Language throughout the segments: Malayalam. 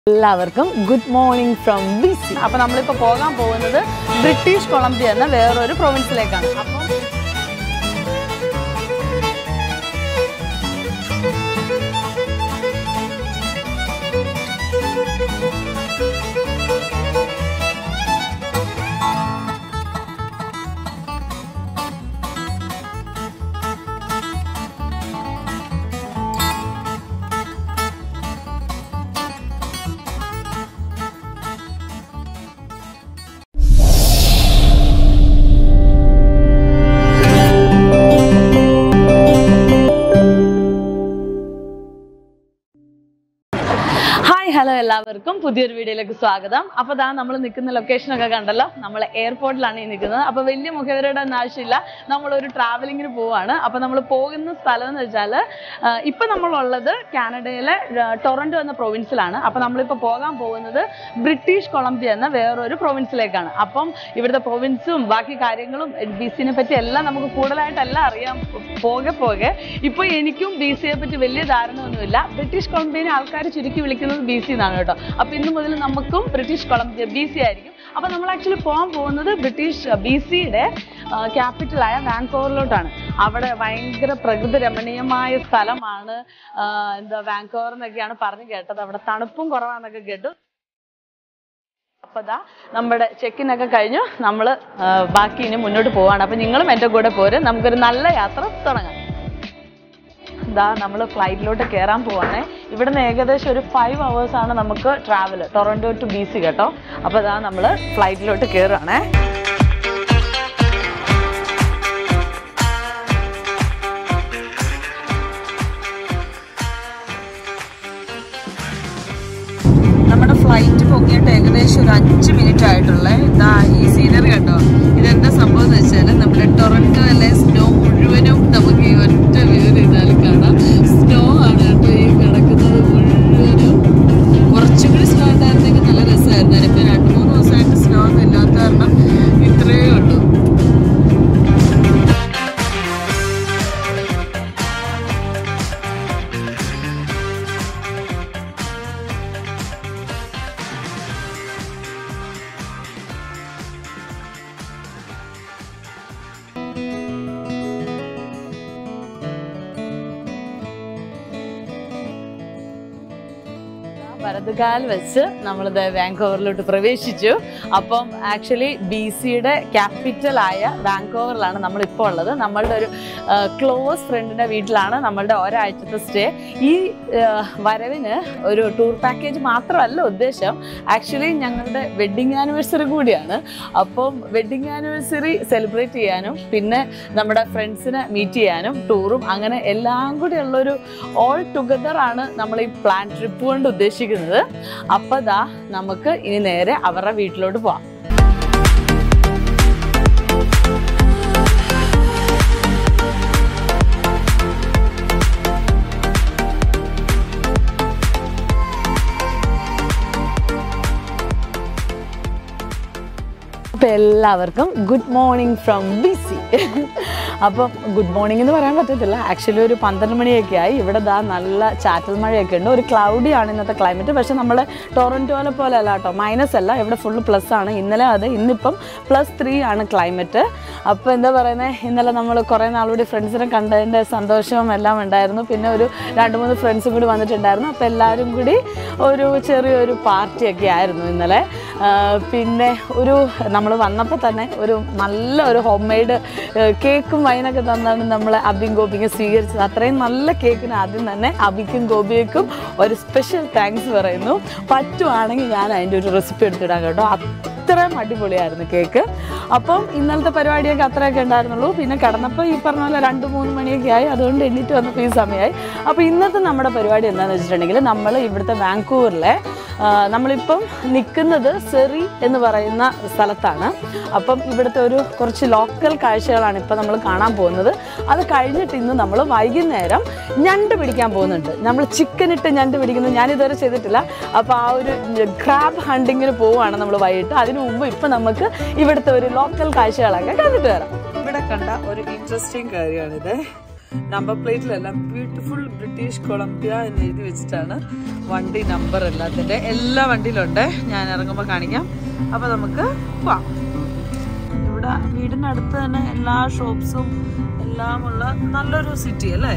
എല്ലാവർക്കും ഗുഡ് മോർണിംഗ് ഫ്രം BC. അപ്പോൾ നമ്മളിപ്പോൾ പോകാൻ പോകുന്നത് ബ്രിട്ടീഷ് കൊളംബിയ എന്ന വേറൊരു പ്രൊവിൻസിലേക്കാണ്. അപ്പം ഹലോ, എല്ലാവർക്കും പുതിയൊരു വീഡിയോയിലേക്ക് സ്വാഗതം. അപ്പോൾ ദാ നമ്മൾ നിൽക്കുന്ന ലൊക്കേഷനൊക്കെ കണ്ടല്ലോ, നമ്മൾ എയർപോർട്ടിലാണ് ഈ നിൽക്കുന്നത്. അപ്പോൾ വലിയ മുഖവരുടെ ഒന്നും ആവശ്യമില്ല, നമ്മളൊരു ട്രാവലിങ്ങിന് പോവാണ്. അപ്പോൾ നമ്മൾ പോകുന്ന സ്ഥലം എന്ന് വെച്ചാൽ ഇപ്പം നമ്മളുള്ളത് കാനഡയിലെ ടൊറൻറ്റോ എന്ന പ്രൊവിൻസിലാണ്. അപ്പോൾ നമ്മളിപ്പോൾ പോകാൻ പോകുന്നത് ബ്രിട്ടീഷ് കൊളംബിയ എന്ന വേറൊരു പ്രൊവിൻസിലേക്കാണ്. അപ്പം ഇവിടുത്തെ പ്രൊവിൻസും ബാക്കി കാര്യങ്ങളും BCനെ പറ്റി എല്ലാം നമുക്ക് കൂടുതലായിട്ടെല്ലാം അറിയാം പോകെ. ഇപ്പോൾ എനിക്കും BCയെ പറ്റി വലിയ ധാരണയൊന്നുമില്ല. ബ്രിട്ടീഷ് കൊളംബിയനെ ആൾക്കാർ ചുരുക്കി വിളിക്കുന്നത് BC എന്നാണ് കേട്ടോ. അപ്പോൾ ഇന്ന് മുതൽ നമുക്കും ബ്രിട്ടീഷ് കൊളംബിയ BC ആയിരിക്കും. അപ്പോൾ നമ്മൾ ആക്ച്വലി പോകാൻ പോകുന്നത് BCയുടെ ക്യാപിറ്റലായ വാങ്കോവറിലോട്ടാണ്. അവിടെ ഭയങ്കര പ്രകൃതി രമണീയമായ സ്ഥലമാണ്. വാങ്കോവർ എന്നൊക്കെയാണ് പറഞ്ഞു കേട്ടത്. അവിടെ തണുപ്പും കുറവാന്നൊക്കെ കേട്ടു. അപ്പോൾ ദാ നമ്മുടെ ചെക്കിനൊക്കെ കഴിഞ്ഞു, നമ്മൾ ബാക്കി ഇനി മുന്നോട്ട് പോവാണ്. അപ്പോൾ നിങ്ങളും എൻ്റെ കൂടെ പോരും, നമുക്കൊരു നല്ല യാത്ര തുടങ്ങാം. ഇതാ നമ്മൾ ഫ്ലൈറ്റിലോട്ട് കയറാൻ പോവാണേ. ഇവിടുന്ന് ഏകദേശം ഒരു 5 hours ആണ് നമുക്ക് ട്രാവൽ, ടൊറൻറ്റോ ടു BC കേട്ടോ. അപ്പോൾ ഇതാ നമ്മൾ ഫ്ലൈറ്റിലോട്ട് കയറുകയാണേ. നമ്മുടെ ഫ്ലൈറ്റ് പൊങ്ങിയിട്ട് ഏകദേശം ഒരു 5 minute ആയിട്ടുള്ളേ. ഇതാ ഈ സീനറി കണ്ടോ. ഇതെന്താ സംഭവം എന്ന് വെച്ചാൽ നമ്മുടെ ടൊറൻറ്റോയിലെ സ്നോ മുഴുവനും നമുക്ക് ഈ ഒറ്റ വ്യൂ ചെയ്താൽ കാണാം. സ്നോ ആണ് കേട്ടോ ഈ കിടക്കുന്നത് മുഴുവനും. കുറച്ചും കൂടി സ്നോ ഉണ്ടായിരുന്നെങ്കിൽ നല്ല രസമായിരുന്നു. ഇപ്പോൾ 2-3 ദിവസമായിട്ട് സ്നോ ഒന്നും ഇല്ലാത്ത കാരണം ഇത്രയേ ഉള്ളൂ. വലതുകാൽ വെച്ച് നമ്മളിത് വാങ്കോവറിലോട്ട് പ്രവേശിച്ചു. അപ്പം ആക്ച്വലി BCയുടെ ക്യാപിറ്റലായ വാങ്കോവറിലാണ് നമ്മളിപ്പോൾ ഉള്ളത്. നമ്മളുടെ ഒരു ക്ലോസ് ഫ്രണ്ടിൻ്റെ വീട്ടിലാണ് നമ്മളുടെ ഒരാഴ്ചത്തെ സ്റ്റേ. ഈ വരവിന് ഒരു ടൂർ പാക്കേജ് മാത്രമല്ല ഉദ്ദേശം, ആക്ച്വലി ഞങ്ങളുടെ വെഡ്ഡിങ് ആനിവേഴ്സറി കൂടിയാണ്. അപ്പം വെഡ്ഡിങ് ആനിവേഴ്സറി സെലിബ്രേറ്റ് ചെയ്യാനും പിന്നെ നമ്മുടെ ഫ്രണ്ട്സിനെ മീറ്റ് ചെയ്യാനും ടൂറും അങ്ങനെ എല്ലാം കൂടി ഉള്ളൊരു ഓൾ ടുഗദർ ആണ് നമ്മൾ ഈ പ്ലാൻ ട്രിപ്പ് കൊണ്ട് ഉദ്ദേശിക്കുന്നത്. അപ്പോൾ ദാ നമുക്ക് ഇനി നേരെ അവരുടെ വീട്ടിലോട്ട് പോവാം. അപ്പോൾ എല്ലാവർക്കും ഗുഡ് മോർണിംഗ് ഫ്രം BC. അപ്പം ഗുഡ് മോർണിംഗ് എന്ന് പറയാൻ പറ്റത്തില്ല, ആക്ച്വലി ഒരു 12 മണിയൊക്കെ ആയി. ഇവിടെ ദാ നല്ല ചാറ്റൽ മഴയൊക്കെ ഉണ്ട്. ഒരു ക്ലൗഡി ആണ് ഇന്നത്തെ ക്ലൈമറ്റ്. പക്ഷേ നമ്മൾ ടൊറൻറ്റോയിലെ പോലെ അല്ല കേട്ടോ, മൈനസ് അല്ല, ഇവിടെ ഫുള്ള് പ്ലസ് ആണ്. ഇന്നലെ അത്, ഇന്നിപ്പം +3 ആണ് ക്ലൈമറ്റ്. അപ്പോൾ എന്താ പറയുന്നത്, ഇന്നലെ നമ്മൾ കുറേ നാളുകൂടി ഫ്രണ്ട്സിനെ കണ്ടതിൻ്റെ സന്തോഷവും എല്ലാം ഉണ്ടായിരുന്നു. പിന്നെ ഒരു 2-3 ഫ്രണ്ട്സും കൂടി വന്നിട്ടുണ്ടായിരുന്നു. അപ്പോൾ എല്ലാവരും കൂടി ഒരു ചെറിയൊരു പാർട്ടിയൊക്കെ ആയിരുന്നു ഇന്നലെ. പിന്നെ നമ്മൾ വന്നപ്പോൾ തന്നെ ഒരു നല്ല ഒരു ഹോം മെയ്ഡ് കേക്കും വൈനൊക്കെ തന്നാണ് നമ്മളെ അബിയും ഗോപിയും സ്വീകരിച്ചത്. അത്രയും നല്ല കേക്കിന് ആദ്യം തന്നെ അബിക്കും ഗോപിയക്കും ഒരു സ്പെഷ്യൽ താങ്ക്സ് പറയുന്നു. പറ്റുവാണെങ്കിൽ ഞാൻ അതിൻ്റെ ഒരു റെസിപ്പി എടുത്തിടാം കേട്ടോ. അത്രയും അടിപൊളിയായിരുന്നു കേക്ക്. അപ്പം ഇന്നലത്തെ പരിപാടിയൊക്കെ അത്രയൊക്കെ ഉണ്ടായിരുന്നുള്ളൂ. പിന്നെ കിടന്നപ്പോൾ ഈ പറഞ്ഞ പോലെ 2-3 മണിയൊക്കെ ആയി. അതുകൊണ്ട് എണീറ്റ് വന്നപ്പോൾ ഈ സമയമായി. അപ്പോൾ ഇന്നത്തെ നമ്മുടെ പരിപാടി എന്താണെന്ന് വെച്ചിട്ടുണ്ടെങ്കിൽ, നമ്മൾ ഇവിടുത്തെ വാങ്കോവറിലെ നമ്മളിപ്പം നിൽക്കുന്നത് സെറി എന്ന് പറയുന്ന സ്ഥലത്താണ്. അപ്പം ഇവിടുത്തെ ഒരു കുറച്ച് ലോക്കൽ കാഴ്ചകളാണ് ഇപ്പം നമ്മൾ കാണാൻ പോകുന്നത്. അത് കഴിഞ്ഞിട്ട് ഇന്ന് നമ്മൾ വൈകുന്നേരം ഞണ്ട് പിടിക്കാൻ പോകുന്നുണ്ട്. നമ്മൾ ചിക്കനിട്ട് ഞണ്ട് പിടിക്കുന്നത് ഞാനിതുവരെ ചെയ്തിട്ടില്ല. അപ്പോൾ ആ ഒരു ക്രാബ് ഹണ്ടിങ്ങിന് പോവുകയാണ് നമ്മൾ വൈകിട്ട്. അതിനു മുമ്പ് ഇപ്പം നമുക്ക് ഇവിടുത്തെ ഒരു ലോക്കൽ കാഴ്ചകളൊക്കെ കണ്ടിട്ട് വരാം. ഇവിടെ കണ്ട ഒരു ഇൻട്രസ്റ്റിംഗ് കാര്യമാണിത്. നമ്പർ പ്ലേറ്റിലെല്ലാം ബ്യൂട്ടിഫുൾ ബ്രിട്ടീഷ് കൊളംബിയ എന്ന് എഴുതി വെച്ചിട്ടാണ് വണ്ടി നമ്പർ എല്ലാത്തിൻ്റെ. എല്ലാ വണ്ടിയിലുണ്ട്, ഞാൻ ഇറങ്ങുമ്പോൾ കാണിക്കാം. അപ്പോൾ നമുക്ക് പോവാം. ഇവിടെ വീടിനടുത്ത് തന്നെ എല്ലാ ഷോപ്സും എല്ലാമുള്ള നല്ലൊരു സിറ്റി അല്ലേ?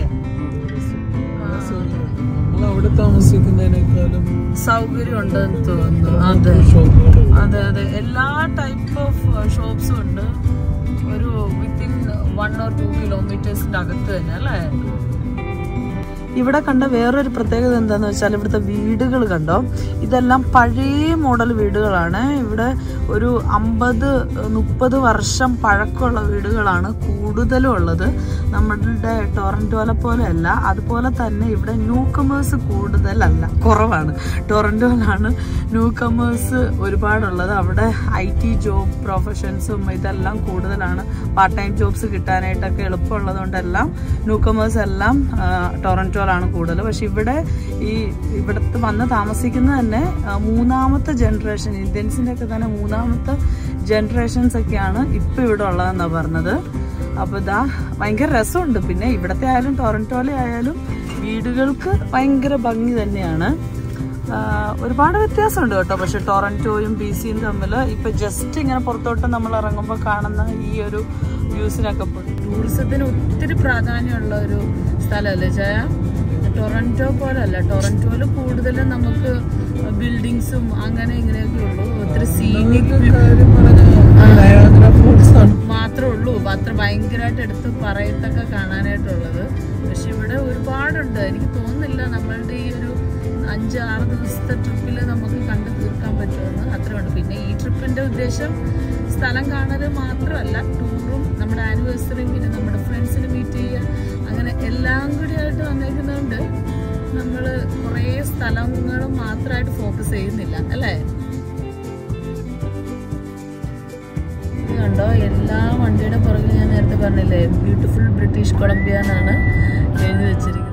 അവിടെ താമസിക്കുന്നതിനേക്കാളും സൗകര്യം ഉണ്ടെന്ന് തോന്നുന്നു. അതെ അതെ അതെ, എല്ലാ ടൈപ്പ് ഓഫ് ഷോപ്സും ഉണ്ട്. ഒരു വിത്തിൻ 1 or 2 കിലോമീറ്റേഴ്സിന്റെ അകത്ത് തന്നെ അല്ലേ? ഇവിടെ കണ്ട വേറൊരു പ്രത്യേകത എന്താണെന്ന് വെച്ചാൽ ഇവിടുത്തെ വീടുകൾ കണ്ടോ, ഇതെല്ലാം പഴയ മോഡൽ വീടുകളാണ്. ഇവിടെ ഒരു 50-30 വർഷം പഴക്കമുള്ള വീടുകളാണ് കൂടുതലും ഉള്ളത്. നമ്മളുടെ ടൊറന്റോയിലെ പോലെയല്ല. അതുപോലെ തന്നെ ഇവിടെ ന്യൂ കമേഴ്സ് കൂടുതലല്ല, കുറവാണ്. ടൊറന്റോയിലാണ് ന്യൂ കമേഴ്സ് ഒരുപാടുള്ളത്. അവിടെ IT ജോബ് പ്രൊഫഷൻസും ഇതെല്ലാം കൂടുതലാണ്. പാർട്ട് ടൈം ജോബ്സ് കിട്ടാനായിട്ടൊക്കെ എളുപ്പമുള്ളത് കൊണ്ടെല്ലാം ന്യൂ കമേഴ്സ് എല്ലാം ടൊറന്റോ ാണ് കൂടുതൽ. പക്ഷെ ഇവിടുത്തെ വന്ന് താമസിക്കുന്നത് തന്നെ 3ാമത്തെ ജനറേഷൻ, ഇന്ത്യൻസിൻ്റെ ഒക്കെ തന്നെ 3ാമത്തെ ജനറേഷൻസ് ഒക്കെയാണ് ഇപ്പം ഇവിടെ ഉള്ളതെന്നാണ് പറഞ്ഞത്. അപ്പോൾ ഇതാ ഭയങ്കര രസമുണ്ട്. പിന്നെ ഇവിടത്തെ ആയാലും ടൊറന്റോയിലെ ആയാലും വീടുകൾക്ക് ഭയങ്കര ഭംഗി തന്നെയാണ്. ഒരുപാട് വ്യത്യാസമുണ്ട് കേട്ടോ. പക്ഷെ ടൊറന്റോയും BCയും തമ്മിൽ ഇപ്പം ജസ്റ്റ് ഇങ്ങനെ പുറത്തോട്ട് നമ്മൾ ഇറങ്ങുമ്പോൾ കാണുന്ന ഈ ഒരു വ്യൂസിനൊക്കെ ടൂറിസത്തിന് ഒത്തിരി പ്രാധാന്യമുള്ള ഒരു സ്ഥലമല്ലേ ചായ? ടൊറന്റോ പോലല്ല. ടൊറന്റോയിൽ കൂടുതലും നമുക്ക് ബിൽഡിങ്സും അങ്ങനെ ഇങ്ങനെയൊക്കെ ഉള്ളൂ. ഒത്തിരി സീനിക് മാത്രമേ ഉള്ളൂ, അത്ര ഭയങ്കരമായിട്ട് എടുത്ത് പറയത്തൊക്കെ കാണാനായിട്ടുള്ളത്. പക്ഷെ ഇവിടെ ഒരുപാടുണ്ട്. എനിക്ക് തോന്നുന്നില്ല നമ്മളുടെ ഈ ഒരു 5-6 ദിവസത്തെ ട്രിപ്പിൽ നമുക്ക് കണ്ടു തീർക്കാൻ പറ്റുമെന്ന്. അത്രയുണ്ട്. പിന്നെ ഈ ട്രിപ്പിന്റെ ഉദ്ദേശം സ്ഥലം കാണൽ മാത്രമല്ല, ടൂറും നമ്മുടെ ആനിവേഴ്സറിയും പിന്നെ നമ്മുടെ ഫ്രണ്ട്സിനെ മീറ്റ് ചെയ്യുക, അങ്ങനെ എല്ലാം കൂടി ആയിട്ട് വന്നേക്കുന്നതുകൊണ്ട് നമ്മൾ കുറേ സ്ഥലങ്ങൾ മാത്രമായിട്ട് ഫോക്കസ് ചെയ്യുന്നില്ല അല്ലേ? ഇത് കണ്ടോ, എല്ലാ വണ്ടിയുടെ പുറകിൽ ഞാൻ നേരത്തെ പറഞ്ഞില്ലേ ബ്യൂട്ടിഫുൾ ബ്രിട്ടീഷ് കൊളംബിയ എന്നാണ് എഴുതി വെച്ചിരിക്കുന്നത്.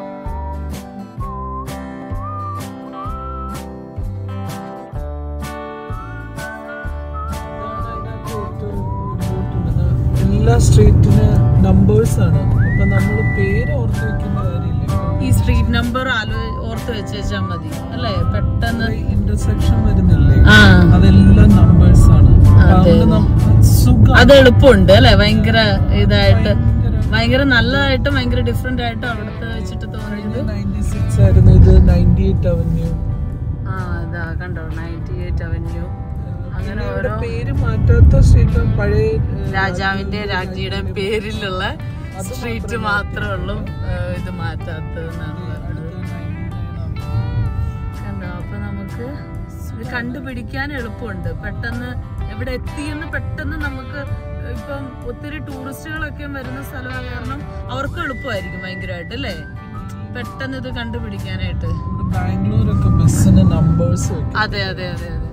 എല്ലാ സ്ട്രീറ്റിന് നമ്പേഴ്സ് ആണ്. അപ്പൊ നമ്മള് പേര് ഓർത്ത് വെക്കുന്ന കാര്യമില്ല. ഈ സ്ട്രീറ്റ് നമ്പർ ഓർത്ത് വെച്ചാൽ മതി അല്ലേ? പെട്ടെന്ന് ഇന്റർസെക്ഷൻ വരുന്നില്ലേ, അതെല്ലാം നമ്പേഴ്സ് ആണ്. അത് എളുപ്പമുണ്ട് അല്ലെ? ഭയങ്കര ഇതായിട്ട്, ഭയങ്കര നല്ലതായിട്ട്, ഭയങ്കര ഡിഫറെന്റ് ആയിട്ട് അവിടുത്തെ വെച്ചിട്ട് തോന്നിയത്. 96 ആയിരുന്നു ഇത്. 98 അവന്യൂ. ഇതാ കണ്ടോ, 98 അവന്യൂ. അങ്ങനെ ഓരോ പേര് മാറ്റാത്ത സ്ട്രീറ്റ്, പഴയ രാജാവിന്റെ രാജ്ഞിയുടെ പേരിലുള്ള സ്ട്രീറ്റ് മാത്രമേ ഉള്ളൂ ഇത് മാറ്റാത്തതെന്നാണ് പറഞ്ഞത്. കണ്ടോ, അപ്പൊ നമുക്ക് ഇത് കണ്ടുപിടിക്കാൻ എളുപ്പമുണ്ട്. പെട്ടെന്ന് എവിടെ എത്തിയെന്ന് പെട്ടെന്ന് നമുക്ക്, ഇപ്പം ഒത്തിരി ടൂറിസ്റ്റുകളൊക്കെ വരുന്ന സ്ഥലമായ കാരണം അവർക്ക് എളുപ്പമായിരിക്കും ഭയങ്കരമായിട്ട് അല്ലേ, പെട്ടെന്ന് ഇത് കണ്ടുപിടിക്കാനായിട്ട്. ബാംഗ്ലൂരൊക്കെ ബസ്സിന് നമ്പേഴ്സ്. അതെ അതെ അതെ അതെ.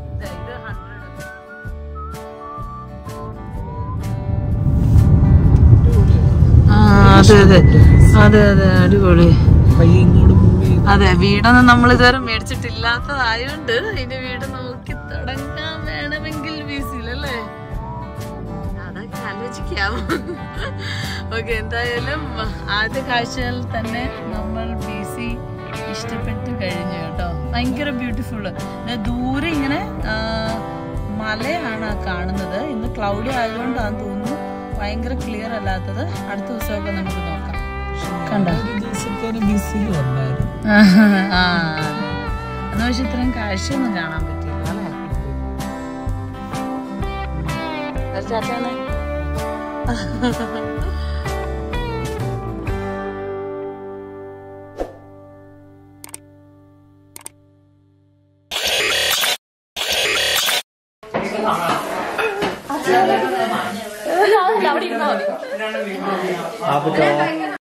അതെ അതെ അതെ അതെ, അടിപൊളി. അതെ, വീടൊന്നും നമ്മൾ ഇതുവരെ മേടിച്ചിട്ടില്ലാത്തതായോണ്ട് ഇനി വീട് നോക്കി തുടങ്ങാൻ വേണമെങ്കിൽ BCയിലല്ലേ, അതൊക്കെ ആലോചിക്കാം. ഓക്കെ, എന്തായാലും ആദ്യ കാഴ്ചയിൽ തന്നെ നമ്മൾ BC ഇഷ്ടപ്പെട്ട് കഴിഞ്ഞു കേട്ടോ. ഭയങ്കര ബ്യൂട്ടിഫുൾ. ദൂരെ ഇങ്ങനെ മലയാണ് കാണുന്നത്. ഇന്ന് ക്ലൗഡി ആയതുകൊണ്ടാണെന്ന് തോന്നുന്നു ഭയങ്കര ക്ലിയർ അല്ലാത്തത്. അടുത്ത ദിവസമൊക്കെ നമുക്ക് നോക്കാം. കണ്ടോ, എന്ന് വെച്ചാൽ ഇത്രയും കാഴ്ചയൊന്നും കാണാൻ പറ്റില്ല അല്ലേ? ചാച്ചാണ് आप